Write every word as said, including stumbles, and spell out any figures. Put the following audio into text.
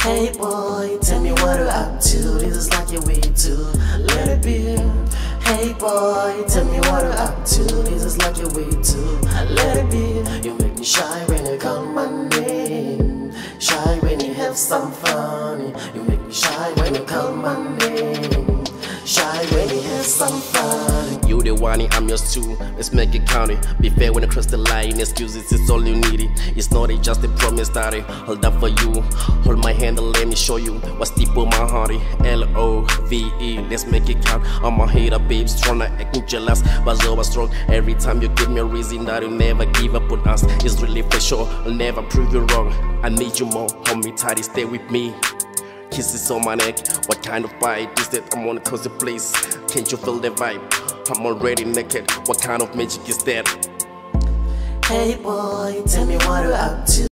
Hey boy, tell me what you're up to. This is like your way to let it be. Hey boy, tell me what you're up to. This is like your way to let it be. You make me shy when you call my name. Shy when you have some fun. You make me shy when you call my name. Shy when you have some fun. You the one, I'm yours too. Let's make it count it. Be fair when I cross the line. Excuses, it's all you need. It's not it, just a promise that I hold up for you. Hold my hand and let me show you what's deep in my heart. L O V E, let's make it count. I'm a hater, babe, strong, not acting jealous, but so strong. Every time you give me a reason that you never give up on us. It's really for sure, I'll never prove you wrong. I need you more, hold me tight, stay with me. Kisses on my neck, what kind of fight is that? I'm on a cozy place, can't you feel the vibe? I'm already naked, what kind of magic is that? Hey boy, tell me what you're up to.